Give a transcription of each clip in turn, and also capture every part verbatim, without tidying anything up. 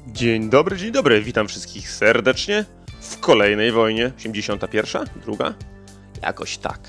Dzień dobry, dzień dobry, witam wszystkich serdecznie w kolejnej wojnie. osiemdziesiąta pierwsza? Druga? Jakoś tak.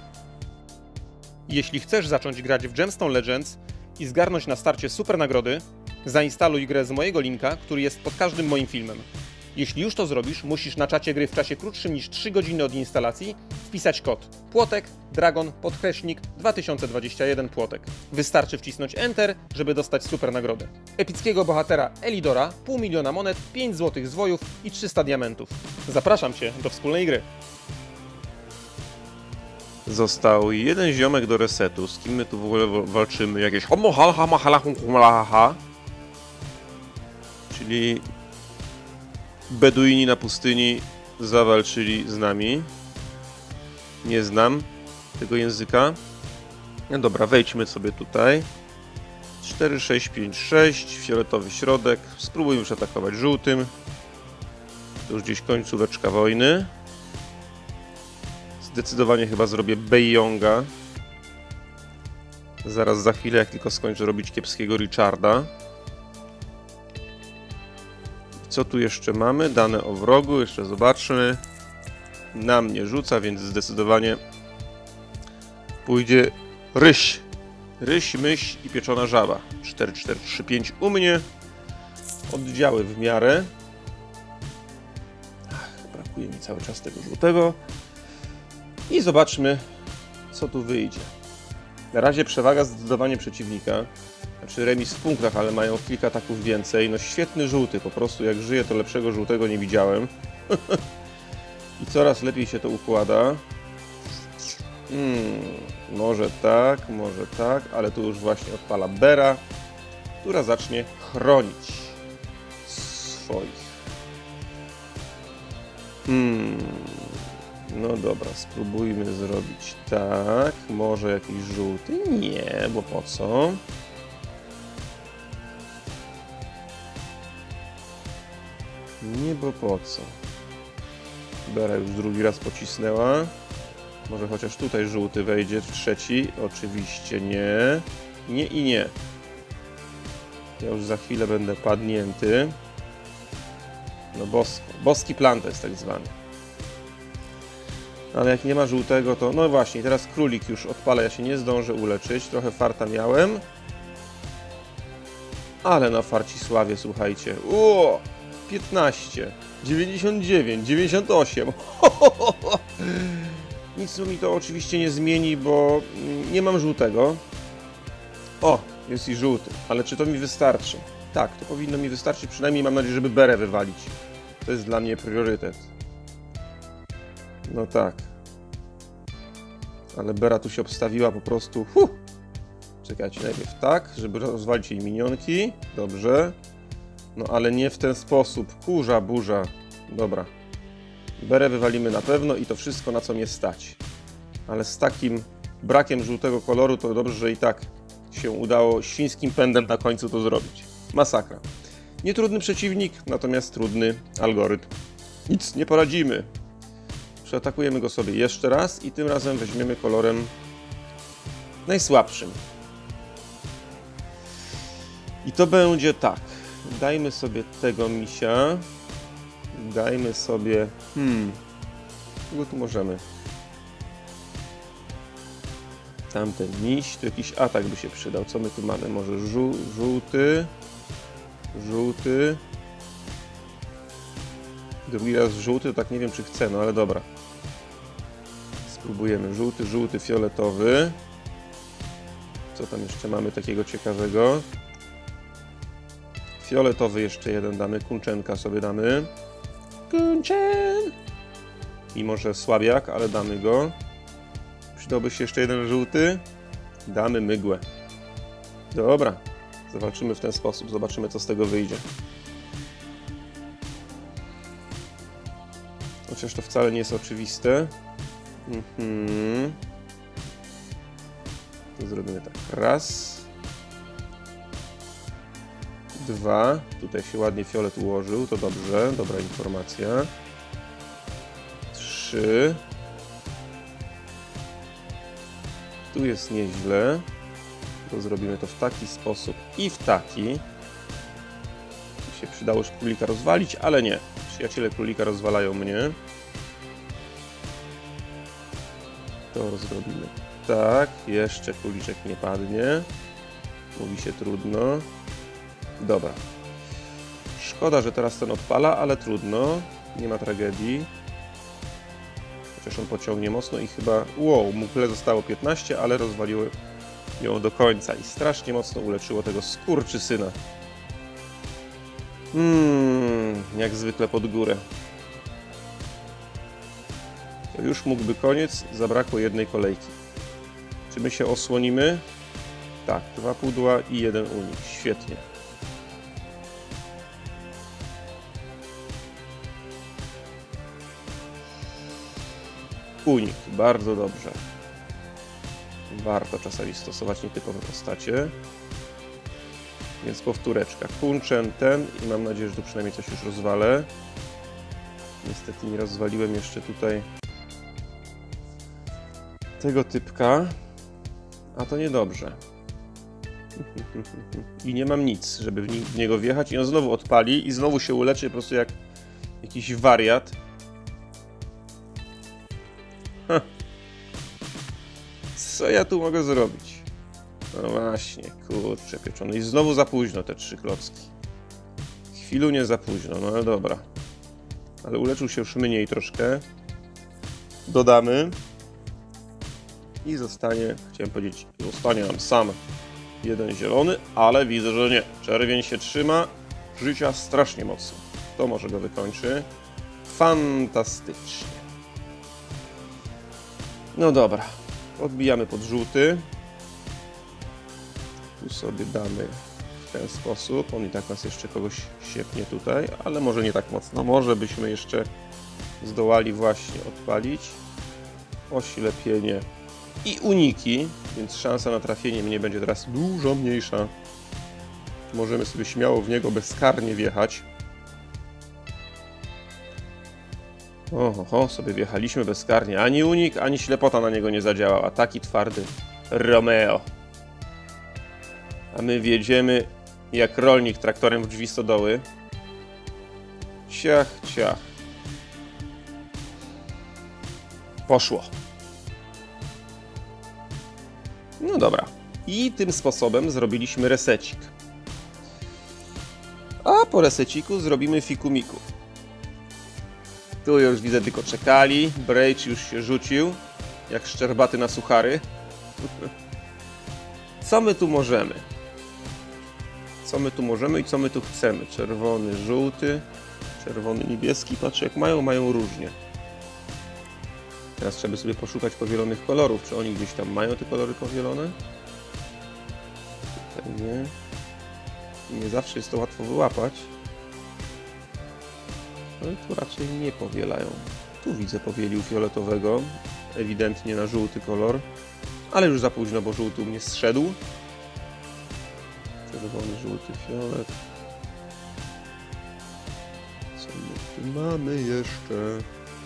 Jeśli chcesz zacząć grać w Gemstone Legends i zgarnąć na starcie super nagrody, zainstaluj grę z mojego linka, który jest pod każdym moim filmem. Jeśli już to zrobisz, musisz na czacie gry w czasie krótszym niż trzy godziny od instalacji wpisać kod płotek dragon podkreśnik dwa tysiące dwadzieścia jeden płotek. Wystarczy wcisnąć Enter, żeby dostać super nagrodę. Epickiego bohatera Elidora, pół miliona monet, pięć złotych zwojów i trzysta diamentów. Zapraszam Cię do wspólnej gry. Został jeden ziomek do resetu. Z kim my tu w ogóle walczymy? Jakieś homo ha ha ha ha ha ha. Czyli Beduini na pustyni zawalczyli z nami. Nie znam tego języka. No dobra, wejdźmy sobie tutaj. cztery sześć pięć sześć, fioletowy środek. Spróbujmy już atakować żółtym. To już gdzieś końcóweczka wojny. Zdecydowanie chyba zrobię Beyonga. Zaraz za chwilę, jak tylko skończę robić kiepskiego Richarda. Co tu jeszcze mamy? Dane o wrogu, jeszcze zobaczmy. Na mnie rzuca, więc zdecydowanie pójdzie ryś. Ryś, myś i pieczona żaba. cztery cztery trzy pięć u mnie. Oddziały w miarę. Ach, brakuje mi cały czas tego żółtego. I zobaczmy, co tu wyjdzie. Na razie przewaga zdecydowanie przeciwnika. Znaczy remis w punktach, ale mają kilka ataków więcej. No świetny żółty, po prostu jak żyje, to lepszego żółtego nie widziałem. I coraz lepiej się to układa. Hmm, może tak, może tak, ale tu już właśnie odpala Bera, która zacznie chronić swoich. Hmm, no dobra, spróbujmy zrobić tak. Może jakiś żółty? Nie, bo po co? Nie, bo po co? Bera już drugi raz pocisnęła. Może chociaż tutaj żółty wejdzie w trzeci. Oczywiście nie. Nie i nie. Ja już za chwilę będę padnięty. No bosko. Boski plan to jest tak zwany. Ale jak nie ma żółtego, to... No właśnie, teraz królik już odpala. Ja się nie zdążę uleczyć. Trochę farta miałem. Ale na farcisławie, słuchajcie. Uuu! piętnaście, dziewięćdziesiąt dziewięć, dziewięćdziesiąt osiem. Nic mi to oczywiście nie zmieni, bo nie mam żółtego. O, jest i żółty, ale czy to mi wystarczy? Tak, to powinno mi wystarczyć, przynajmniej mam nadzieję, żeby Berę wywalić. To jest dla mnie priorytet. No tak. Ale Bera tu się obstawiła po prostu. Huh. Czekajcie, najpierw tak, żeby rozwalić jej minionki. Dobrze. No ale nie w ten sposób. Kurza, burza. Dobra. Berę wywalimy na pewno i to wszystko, na co mnie stać. Ale z takim brakiem żółtego koloru to dobrze, że i tak się udało świńskim pędem na końcu to zrobić. Masakra. Nietrudny przeciwnik, natomiast trudny algorytm. Nic nie poradzimy. Przeatakujemy go sobie jeszcze raz i tym razem weźmiemy kolorem najsłabszym. I to będzie tak. Dajmy sobie tego misia. Dajmy sobie... Hmm... Kogo tu możemy? Tamten miś. Tu jakiś atak by się przydał. Co my tu mamy? Może żół, żółty... Żółty... Drugi raz żółty, to tak nie wiem, czy chcę, no ale dobra. Spróbujemy. Żółty, żółty, fioletowy. Co tam jeszcze mamy takiego ciekawego? Fioletowy jeszcze jeden damy, kunczenka sobie damy. Kunczen! Mimo że słabiak, ale damy go. Przydałby się jeszcze jeden żółty. Damy mygłę. Dobra, zawalczymy w ten sposób, zobaczymy co z tego wyjdzie. Chociaż to wcale nie jest oczywiste. Mhm. To zrobimy tak. Raz. Dwa. Tutaj się ładnie fiolet ułożył, to dobrze, dobra informacja. Trzy. Tu jest nieźle. To zrobimy to w taki sposób i w taki. się przydało już królika rozwalić, ale nie. Przyjaciele królika rozwalają mnie. To zrobimy tak. Jeszcze króliczek nie padnie. Mówi się trudno. Dobra. Szkoda, że teraz ten odpala, ale trudno. Nie ma tragedii. Chociaż on pociągnie mocno i chyba... Wow, mu tyle zostało piętnaście, ale rozwaliło ją do końca i strasznie mocno uleczyło tego skurczysyna. Hmm, jak zwykle pod górę. To już mógłby koniec, zabrakło jednej kolejki. Czy my się osłonimy? Tak, dwa pudła i jeden unik. Świetnie. Unik, bardzo dobrze. Warto czasami stosować nietypowe postacie. Więc powtóreczka. Kunchen ten i mam nadzieję, że tu przynajmniej coś już rozwalę. Niestety nie rozwaliłem jeszcze tutaj tego typka. A to niedobrze. I nie mam nic, żeby w niego wjechać i on znowu odpali i znowu się uleczy po prostu jak jakiś wariat. Ha. Co ja tu mogę zrobić? No właśnie, kurczę pieczony. I znowu za późno te trzy klocki. Chwilu nie za późno, no ale dobra. Ale uleczył się już mniej troszkę. Dodamy. I zostanie, chciałem powiedzieć, zostanie nam sam jeden zielony, ale widzę, że nie. Czerwień się trzyma życia strasznie mocno. To może go wykończy. Fantastycznie. No dobra. Odbijamy pod żółty. Tu sobie damy w ten sposób. On i tak nas jeszcze kogoś siepnie tutaj, ale może nie tak mocno. Może byśmy jeszcze zdołali właśnie odpalić. Oślepienie i uniki, więc szansa na trafienie mnie będzie teraz dużo mniejsza. Możemy sobie śmiało w niego bezkarnie wjechać. Oho, sobie wjechaliśmy bezkarnie. Ani unik, ani ślepota na niego nie zadziałała. Taki twardy Romeo. A my wjedziemy jak rolnik traktorem w drzwi stodoły. Ciach, ciach. Poszło. No dobra. I tym sposobem zrobiliśmy resecik. A po reseciku zrobimy fikumiku. Tu już widzę, tylko czekali. Brejcz już się rzucił, jak szczerbaty na suchary. Co my tu możemy? Co my tu możemy i co my tu chcemy? Czerwony, żółty, czerwony, niebieski. Patrzę, jak mają, mają różnie. Teraz trzeba sobie poszukać powielonych kolorów. Czy oni gdzieś tam mają te kolory powielone? Tutaj nie. Nie zawsze jest to łatwo wyłapać. Ale tu raczej nie powielają. Tu widzę powielił fioletowego. Ewidentnie na żółty kolor. Ale już za późno, bo żółty u mnie zszedł. Czerwony, żółty, fiolet. Co my tu mamy jeszcze?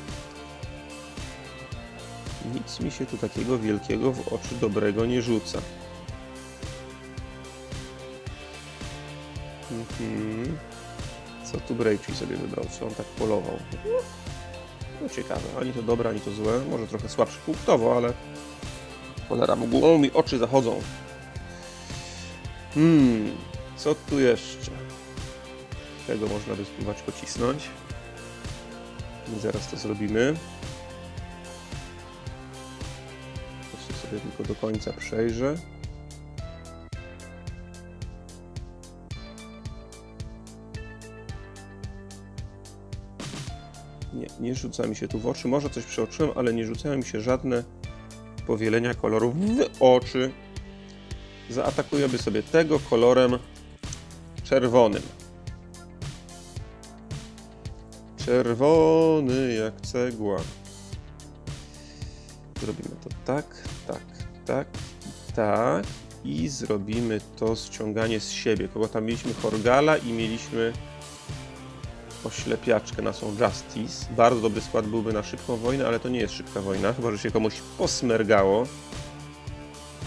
Nic mi się tu takiego wielkiego w oczy dobrego nie rzuca. Mhm. Co tu Brejczy sobie wybrał? Czy on tak polował? No ciekawe. Ani to dobre, ani to złe. Może trochę słabszy punktowo, ale... Cholera, mgłą mi oczy zachodzą. Hmm. Co tu jeszcze? Tego można by spróbować pocisnąć. I zaraz to zrobimy. Jeszcze sobie tylko do końca przejrzę. Nie, nie rzuca mi się tu w oczy. Może coś przeoczyłem, ale nie rzucają mi się żadne powielenia kolorów w oczy. Zaatakujemy sobie tego kolorem czerwonym. Czerwony jak cegła. Zrobimy to tak, tak, tak, tak. I zrobimy to ściąganie z siebie. Kogo tam mieliśmy? Horgala i mieliśmy oślepiaczkę naszą Justice. Bardzo dobry skład byłby na szybką wojnę, ale to nie jest szybka wojna, chyba że się komuś posmergało.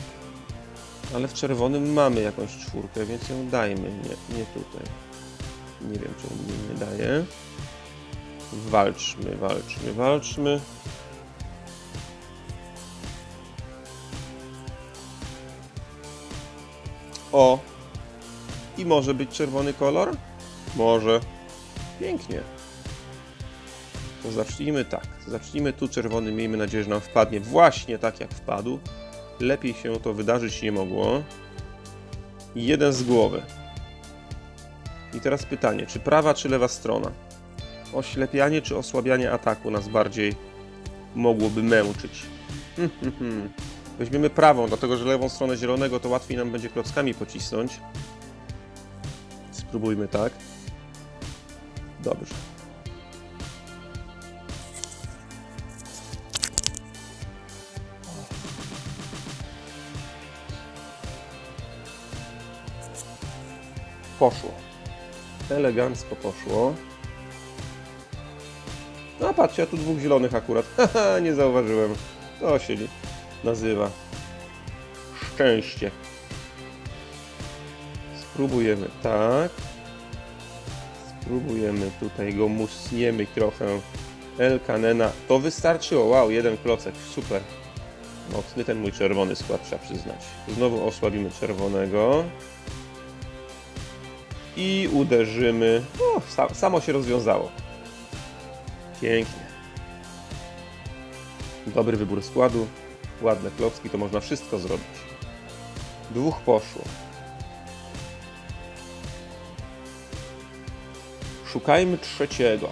Ale w czerwonym mamy jakąś czwórkę, więc ją dajmy. Nie, nie tutaj. Nie wiem, czemu mi nie daje. Walczmy, walczmy, walczmy. O! I może być czerwony kolor? Może. Pięknie. To zacznijmy tak. Zacznijmy tu czerwony. Miejmy nadzieję, że nam wpadnie właśnie tak, jak wpadł. Lepiej się to wydarzyć nie mogło. Jeden z głowy. I teraz pytanie, czy prawa, czy lewa strona? Oślepianie, czy osłabianie ataku nas bardziej mogłoby męczyć? Weźmiemy prawą, dlatego że lewą stronę zielonego to łatwiej nam będzie klockami pocisnąć. Spróbujmy tak. Dobrze. Poszło. Elegancko poszło. No patrzcie, ja tu dwóch zielonych akurat. Haha, nie zauważyłem. To się nazywa szczęście. Spróbujemy tak. Spróbujemy tutaj go musniemy trochę. El Canena. To wystarczyło. Wow, jeden klocek. Super. Mocny ten mój czerwony skład, trzeba przyznać. Znowu osłabimy czerwonego. I uderzymy. O, samo się rozwiązało. Pięknie. Dobry wybór składu. Ładne klocki, to można wszystko zrobić. Dwóch poszło. Szukajmy trzeciego.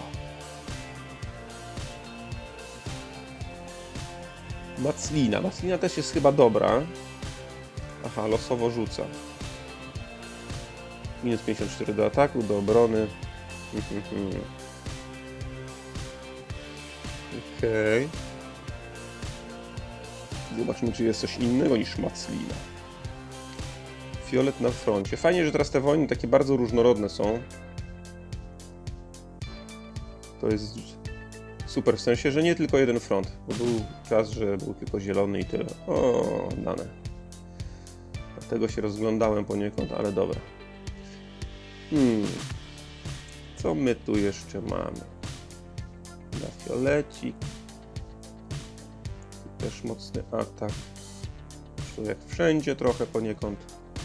Maclina. Maclina też jest chyba dobra. Aha, losowo rzuca. Minus pięćdziesiąt cztery do ataku, do obrony. Okej. Okay. Zobaczmy, czy jest coś innego niż Maclina. Fiolet na froncie. Fajnie, że teraz te wojny takie bardzo różnorodne są. To jest super, w sensie, że nie tylko jeden front. Bo był czas, że był tylko zielony i tyle. O, dane. Dlatego się rozglądałem poniekąd, ale dobra. Hmm. Co my tu jeszcze mamy? Na fiolecik. Tu też mocny atak. Tu jak wszędzie trochę poniekąd.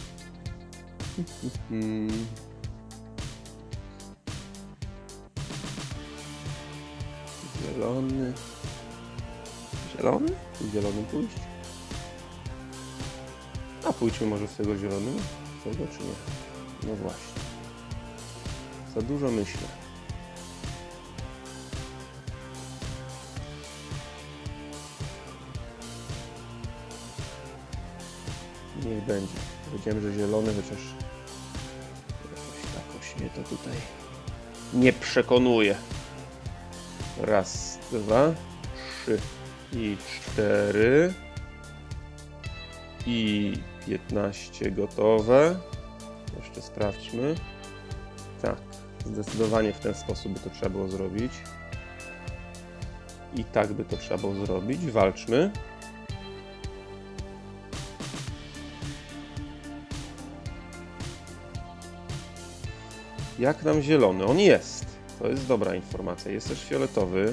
Hmm. Zielony. Zielony? W zielonym pójść? A pójdźmy może w tego zielonym? W tego czy nie? No właśnie. Za dużo myślę. Niech będzie. Powiedziałem, że zielony, chociaż jakoś jakoś mnie to tutaj nie przekonuje. Raz, dwa, trzy i cztery. I piętnaście gotowe. Jeszcze sprawdźmy. Tak, zdecydowanie w ten sposób by to trzeba było zrobić. I tak by to trzeba było zrobić. Walczmy. Jak nam zielony? On jest. To jest dobra informacja. Jest też fioletowy.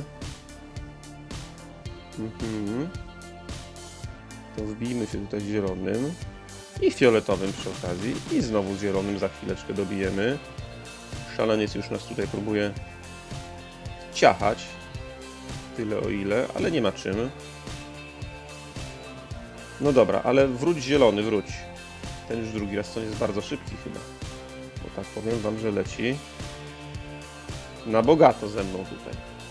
Mhm. To wbijmy się tutaj zielonym. I fioletowym przy okazji. I znowu zielonym za chwileczkę dobijemy. Szaleniec już nas tutaj próbuje ciachać. Tyle o ile, ale nie ma czym. No dobra, ale wróć zielony, wróć. Ten już drugi raz, to jest bardzo szybki chyba. Bo tak powiem wam, że leci na bogato ze mną tutaj.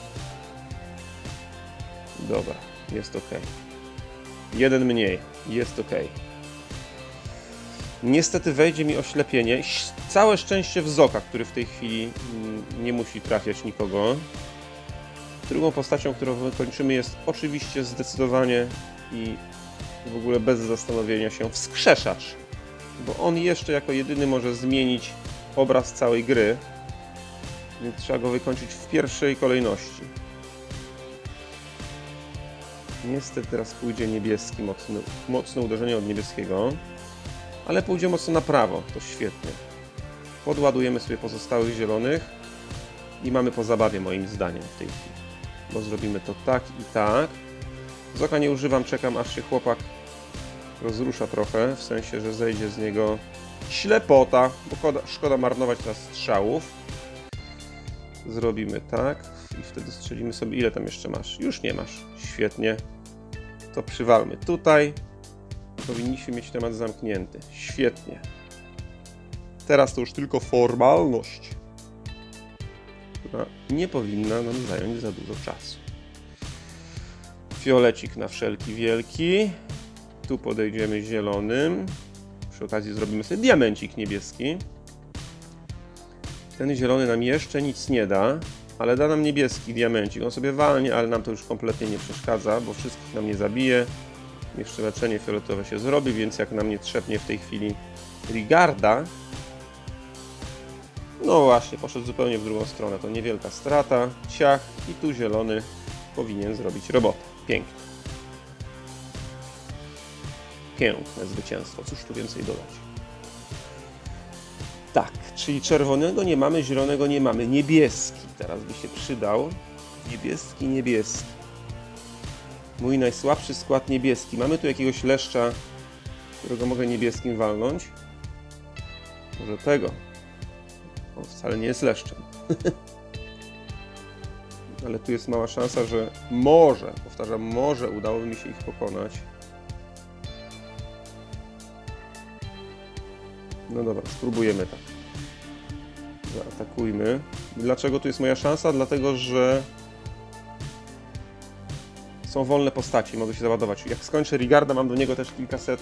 Dobra, jest ok. Jeden mniej, jest ok. Niestety wejdzie mi oślepienie. Całe szczęście Wzoka, który w tej chwili nie musi trafiać nikogo. Drugą postacią, którą wykończymy, jest oczywiście zdecydowanie i w ogóle bez zastanowienia się Wskrzeszacz. Bo on jeszcze jako jedyny może zmienić obraz całej gry. Więc trzeba go wykończyć w pierwszej kolejności. Niestety teraz pójdzie niebieski, mocne, mocne uderzenie od niebieskiego. Ale pójdzie mocno na prawo, to świetnie. Podładujemy sobie pozostałych zielonych i mamy po zabawie moim zdaniem w tej chwili. Bo zrobimy to tak i tak. Z oka nie używam, czekam aż się chłopak rozrusza trochę, w sensie, że zejdzie z niego ślepota, bo szkoda, szkoda marnować teraz strzałów. Zrobimy tak i wtedy strzelimy sobie. Ile tam jeszcze masz? Już nie masz. Świetnie. To przywalmy tutaj. Powinniśmy mieć temat zamknięty. Świetnie. Teraz to już tylko formalność, która nie powinna nam zająć za dużo czasu. Fiolecik na wszelki wielki. Tu podejdziemy zielonym. Przy okazji zrobimy sobie diamencik niebieski. Ten zielony nam jeszcze nic nie da, ale da nam niebieski diamencik. On sobie walnie, ale nam to już kompletnie nie przeszkadza, bo wszystkich nam nie zabije. Jeszcze leczenie fioletowe się zrobi, więc jak nam nie trzepnie w tej chwili Rigarda, no właśnie, poszedł zupełnie w drugą stronę. To niewielka strata. Ciach i tu zielony powinien zrobić robotę. Pięknie. Piękne zwycięstwo. Cóż tu więcej dodać? Tak, czyli czerwonego nie mamy, zielonego nie mamy. Niebieski teraz by się przydał. Niebieski, niebieski. Mój najsłabszy skład niebieski. Mamy tu jakiegoś leszcza, którego mogę niebieskim walnąć. Może tego. On wcale nie jest leszczem. Ale tu jest mała szansa, że może, powtarzam, może udałoby mi się ich pokonać. No dobra, spróbujemy tak. Zaatakujmy. Dlaczego tu jest moja szansa? Dlatego, że są wolne postaci, mogę się załadować. Jak skończę Rigarda, mam do niego też kilkaset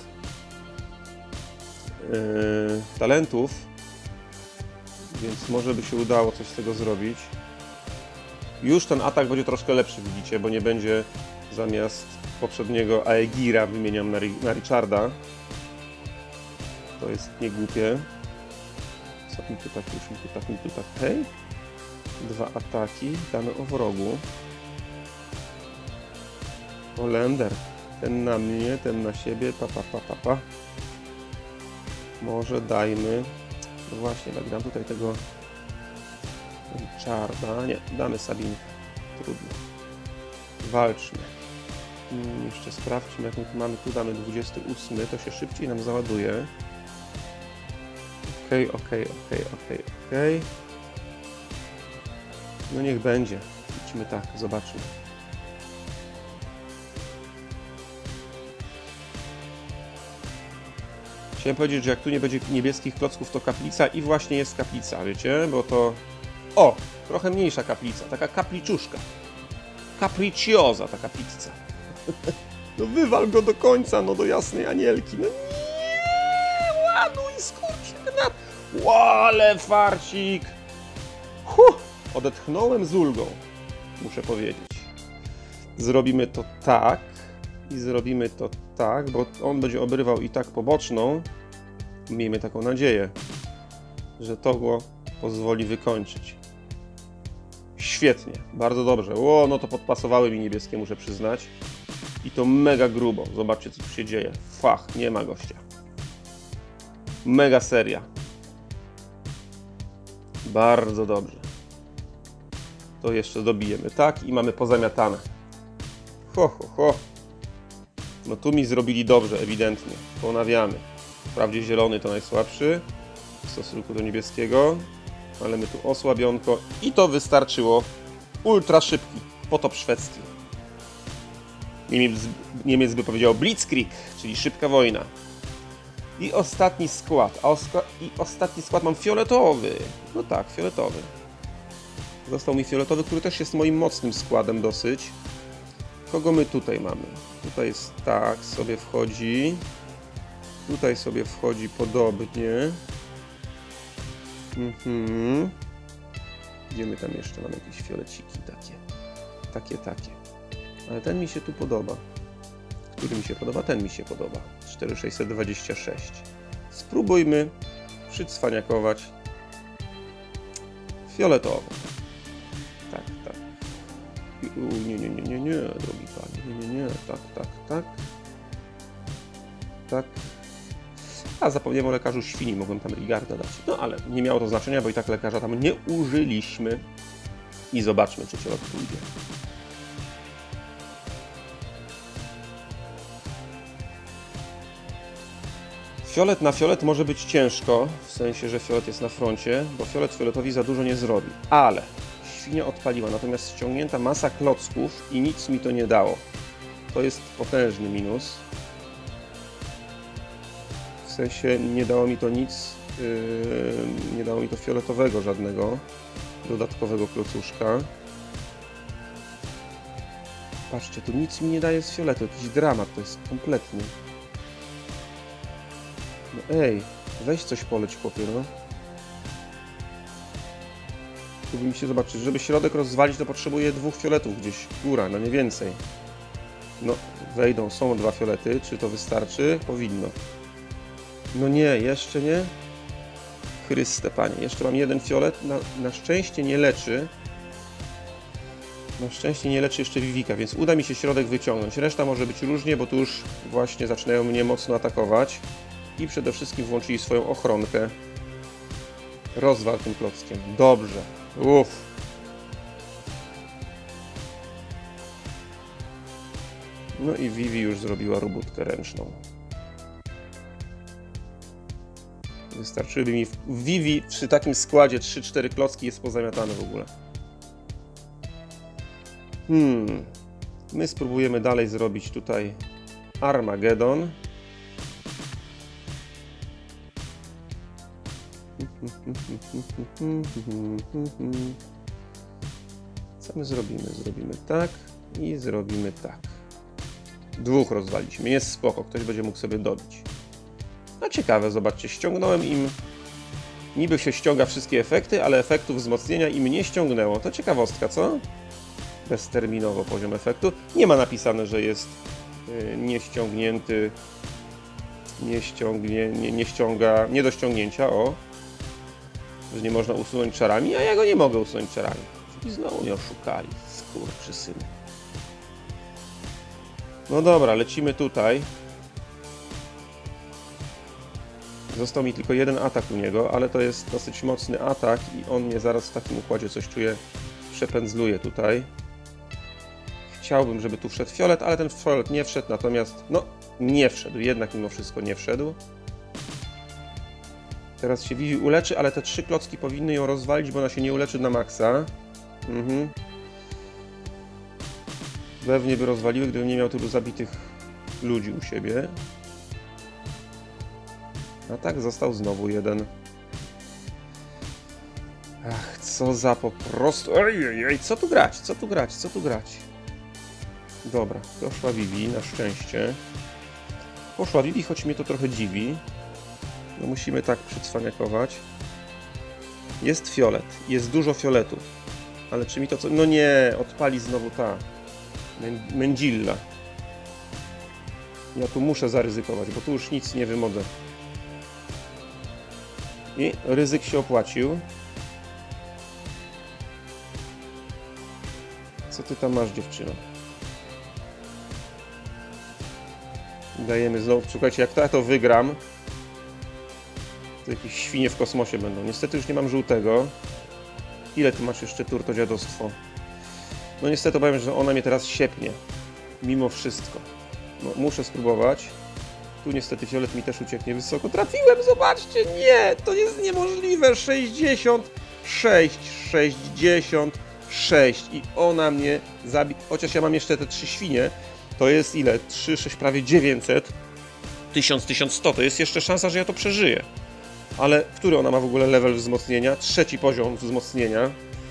yy, talentów, więc może by się udało coś z tego zrobić. Już ten atak będzie troszkę lepszy, widzicie, bo nie będzie zamiast poprzedniego Aegira wymieniam na, na Richarda. To jest niegłupie. Co mi tu tak, już mi tu tak, mi tu tak, hej. Dwa ataki, dane o wrogu. Holender. Ten na mnie, ten na siebie, pa, pa, pa, pa, pa. Może dajmy, no właśnie, tak dam tutaj tego Richarda, nie, damy Sabinę, trudno. Walczmy. Hmm, jeszcze sprawdźmy, jak my tu mamy, tu damy dwudziesty ósmy, to się szybciej nam załaduje. Okej, okej, okej, okej, okej. No niech będzie. Idźmy tak, zobaczmy. Chciałem powiedzieć, że jak tu nie będzie niebieskich klocków, to kaplica i właśnie jest kaplica, wiecie? Bo to... O! Trochę mniejsza kaplica, taka kapliczuszka. Capricciosa ta kaplica. No wywal go do końca, no do jasnej anielki. No nie! Ładuj, skurczynat! Ale farcik! Huh! Odetchnąłem z ulgą, muszę powiedzieć. Zrobimy to tak i zrobimy to tak, bo on będzie obrywał i tak poboczną. Miejmy taką nadzieję, że to go pozwoli wykończyć. Świetnie, bardzo dobrze. O, no to podpasowały mi niebieskie, muszę przyznać. I to mega grubo. Zobaczcie, co tu się dzieje. Fach, nie ma gościa. Mega seria. Bardzo dobrze. To jeszcze dobijemy, tak? I mamy pozamiatane. Ho, ho, ho. No tu mi zrobili dobrze, ewidentnie. Ponawiamy. Wprawdzie zielony to najsłabszy w stosunku do niebieskiego. Ale my tu osłabionko. I to wystarczyło. Ultra szybki. Potop szwedzki. Niemiec, Niemiec by powiedział Blitzkrieg, czyli szybka wojna. I ostatni skład. A oska I ostatni skład mam fioletowy. No tak, fioletowy. Został mi fioletowy, który też jest moim mocnym składem dosyć. Kogo my tutaj mamy? Tutaj jest tak, sobie wchodzi. Tutaj sobie wchodzi podobnie. Mhm. Gdzie my tam jeszcze mamy jakieś fioleciki takie. Takie, takie. Ale ten mi się tu podoba. Który mi się podoba? Ten mi się podoba. cztery tysiące sześćset dwadzieścia sześć. Spróbujmy przycwaniakować fioletowo. Tak, tak. U, nie, nie, nie, nie, nie, drogi panie. Nie, nie, nie. Tak, tak, tak. Tak. A, zapomniałem o lekarzu świni, mogłem tam Rigarda dać. No ale nie miało to znaczenia, bo i tak lekarza tam nie użyliśmy. I zobaczmy, czy fiolet pójdzie. Fiolet na fiolet może być ciężko, w sensie, że fiolet jest na froncie, bo fiolet fioletowi za dużo nie zrobi. Ale świnia odpaliła, natomiast ściągnięta masa klocków i nic mi to nie dało. To jest potężny minus. W sensie nie dało mi to nic, yy, nie dało mi to fioletowego żadnego dodatkowego klocuszka. Patrzcie, tu nic mi nie daje z fioletu, jakiś dramat to jest kompletny. No ej, weź coś poleć, chłopie, no. Tu by mi się zobaczyć, żeby środek rozwalić, to potrzebuję dwóch fioletów gdzieś, góra, no nie więcej. No, wejdą, są dwa fiolety, czy to wystarczy? Powinno. No nie, jeszcze nie. Chryste, panie, jeszcze mam jeden fiolet, na, na szczęście nie leczy. Na szczęście nie leczy jeszcze Vivika, więc uda mi się środek wyciągnąć. Reszta może być różnie, bo tu już właśnie zaczynają mnie mocno atakować. I przede wszystkim włączyli swoją ochronkę. Rozwal tym klockiem. Dobrze. Uff. No i Vivi już zrobiła robótkę ręczną. Wystarczyłoby mi... Vivi przy takim składzie trzy cztery klocki jest pozamiatane w ogóle. Hmm. My spróbujemy dalej zrobić tutaj Armagedon. Co my zrobimy? Zrobimy tak i zrobimy tak. Dwóch rozwaliśmy. Jest spoko. Ktoś będzie mógł sobie dobić. No ciekawe, zobaczcie. Ściągnąłem im... Niby się ściąga wszystkie efekty, ale efektów wzmocnienia im nie ściągnęło. To ciekawostka, co? Bezterminowo poziom efektu. Nie ma napisane, że jest yy, nieściągnięty... Nie ściągnie... Nie, nie ściąga... Nie do ściągnięcia, o. Że nie można usunąć czarami, a ja go nie mogę usunąć czarami. I znowu mnie oszukali, skurczysyny. No dobra, lecimy tutaj. Został mi tylko jeden atak u niego, ale to jest dosyć mocny atak i on mnie zaraz w takim układzie coś czuję, przepędzluje tutaj. Chciałbym, żeby tu wszedł fiolet, ale ten fiolet nie wszedł, natomiast no nie wszedł, jednak mimo wszystko nie wszedł. Teraz się Vivi uleczy, ale te trzy klocki powinny ją rozwalić, bo ona się nie uleczy na maksa. Mhm. Pewnie by rozwaliły, gdybym nie miał tylu zabitych ludzi u siebie. A tak został znowu jeden. Ach, co za po prostu... Ej, ej, co tu grać? Co tu grać? Co tu grać? Dobra, poszła Vivi, na szczęście. Poszła Vivi, choć mnie to trochę dziwi. No musimy tak przycwaniakować. Jest fiolet, jest dużo fioletów. Ale czy mi to co... No nie, odpali znowu ta Mędzilla. Ja tu muszę zaryzykować, bo tu już nic nie wymodzę. I ryzyk się opłacił. Co ty tam masz, dziewczyno? Dajemy znowu... Słuchajcie, jak to ja to wygram, to jakieś świnie w kosmosie będą. Niestety już nie mam żółtego. Ile ty masz jeszcze tur, to dziadostwo? No niestety powiem, że ona mnie teraz siepnie. Mimo wszystko. No, muszę spróbować. Tu niestety fiolet mi też ucieknie wysoko. Trafiłem, zobaczcie! Nie! To jest niemożliwe! sześćdziesiąt sześć, sześćdziesiąt sześć i ona mnie zabi... Chociaż ja mam jeszcze te trzy świnie. To jest ile? trzy, sześć, prawie dziewięćset. tysiąc, tysiąc sto. To jest jeszcze szansa, że ja to przeżyję. Ale który ona ma w ogóle level wzmocnienia? Trzeci poziom wzmocnienia.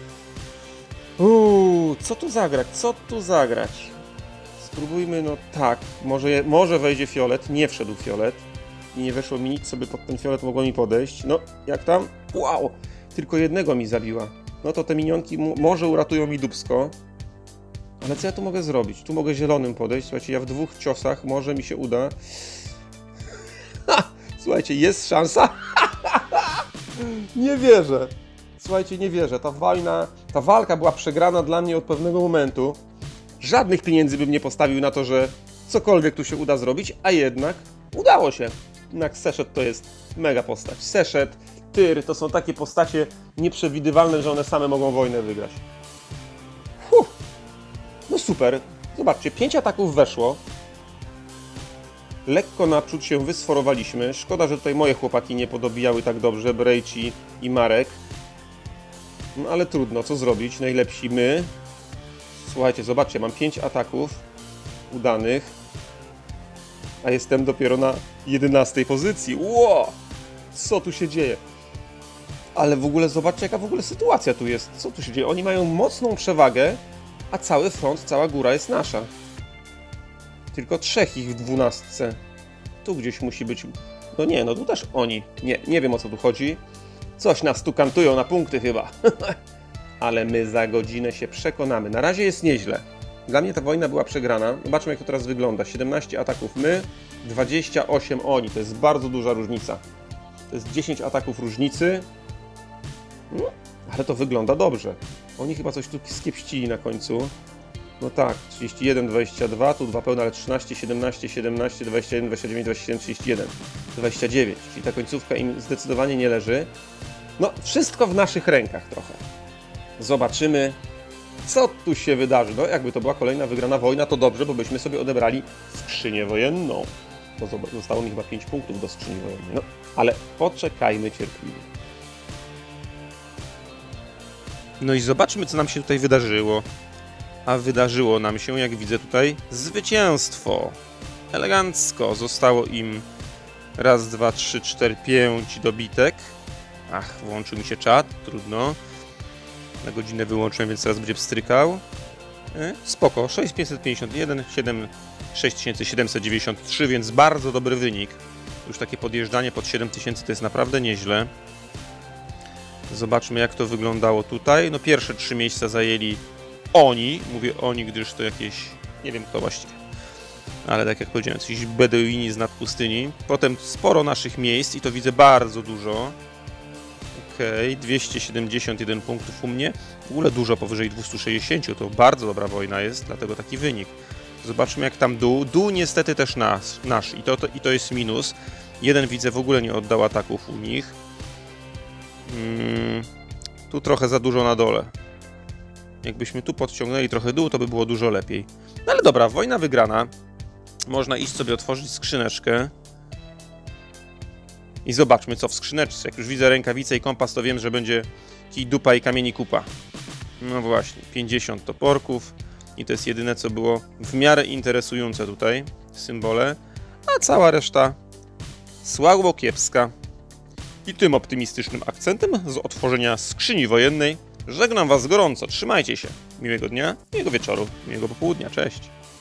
Uuu, co tu zagrać? Co tu zagrać? Spróbujmy, no tak. Może, może wejdzie fiolet. Nie wszedł fiolet. I nie weszło mi nic, co by pod ten fiolet mogło mi podejść. No, jak tam? Wow! Tylko jednego mi zabiła. No to te minionki może uratują mi dupsko. Ale co ja tu mogę zrobić? Tu mogę zielonym podejść. Słuchajcie, ja w dwóch ciosach może mi się uda. Ha! Słuchajcie, jest szansa. Nie wierzę. Słuchajcie, nie wierzę. Ta wojna, ta walka była przegrana dla mnie od pewnego momentu. Żadnych pieniędzy bym nie postawił na to, że cokolwiek tu się uda zrobić, a jednak udało się. jednak Seszet to jest mega postać. Seszet, Tyr to są takie postacie nieprzewidywalne, że one same mogą wojnę wygrać. Huh. No super. Zobaczcie, pięć ataków weszło. Lekko naprzód się wysforowaliśmy. Szkoda, że tutaj moje chłopaki nie podobijały tak dobrze, Brejci i Marek. No ale trudno, co zrobić? Najlepsi my. Słuchajcie, zobaczcie, mam pięć ataków udanych, a jestem dopiero na jedenastej pozycji. Ło! Co tu się dzieje? Ale w ogóle zobaczcie, jaka w ogóle sytuacja tu jest. Co tu się dzieje? Oni mają mocną przewagę, a cały front, cała góra jest nasza. Tylko trzech ich w dwunastce. Tu gdzieś musi być... No nie, no tu też oni. Nie, nie wiem, o co tu chodzi. Coś nas tu kantują na punkty chyba. Ale my za godzinę się przekonamy. Na razie jest nieźle. Dla mnie ta wojna była przegrana. Zobaczmy, jak to teraz wygląda. siedemnaście ataków my, dwadzieścia osiem oni. To jest bardzo duża różnica. To jest dziesięć ataków różnicy. No, ale to wygląda dobrze. Oni chyba coś tu skiepścili na końcu. No tak, trzydzieści jeden, dwadzieścia dwa, tu dwa pełne, ale trzynaście, siedemnaście, siedemnaście, dwadzieścia jeden, dwadzieścia dziewięć, dwadzieścia siedem, trzydzieści jeden, dwadzieścia dziewięć. Czyli ta końcówka im zdecydowanie nie leży. No, wszystko w naszych rękach trochę. Zobaczymy, co tu się wydarzy. No, jakby to była kolejna wygrana wojna, to dobrze, bo byśmy sobie odebrali skrzynię wojenną. Bo zostało mi chyba pięć punktów do skrzyni wojennej. No, ale poczekajmy cierpliwie. No i zobaczmy, co nam się tutaj wydarzyło. A wydarzyło nam się, jak widzę tutaj, zwycięstwo. Elegancko. Zostało im raz, dwa, trzy, cztery, pięć dobitek. Ach, włączył mi się czat, trudno. Na godzinę wyłączyłem, więc teraz będzie pstrykał. E, spoko, sześć tysięcy pięćset pięćdziesiąt jeden, sześć tysięcy siedemset dziewięćdziesiąt trzy, więc bardzo dobry wynik. Już takie podjeżdżanie pod siedem tysięcy to jest naprawdę nieźle. Zobaczmy, jak to wyglądało tutaj. No pierwsze trzy miejsca zajęli oni. Mówię oni, gdyż to jakieś... nie wiem kto właściwie. Ale tak jak powiedziałem, jakiś beduini z nadpustyni. Potem sporo naszych miejsc i to widzę bardzo dużo. Okej, okay, dwieście siedemdziesiąt jeden punktów u mnie. W ogóle dużo powyżej dwieście sześćdziesiąt. To bardzo dobra wojna jest, dlatego taki wynik. Zobaczmy, jak tam dół. Dół niestety też nas, nasz i to, to, i to jest minus. Jeden widzę w ogóle nie oddał ataków u nich. Hmm, tu trochę za dużo na dole. Jakbyśmy tu podciągnęli trochę dół, to by było dużo lepiej. No ale dobra, wojna wygrana. Można iść sobie otworzyć skrzyneczkę. I zobaczmy, co w skrzyneczce. Jak już widzę rękawice i kompas, to wiem, że będzie kij dupa i kamieni kupa. No właśnie, pięćdziesiąt toporków. I to jest jedyne, co było w miarę interesujące tutaj. Symbole. A cała reszta słabo kiepska. I tym optymistycznym akcentem z otworzenia skrzyni wojennej żegnam was gorąco. Trzymajcie się. Miłego dnia, miłego wieczoru, miłego popołudnia. Cześć.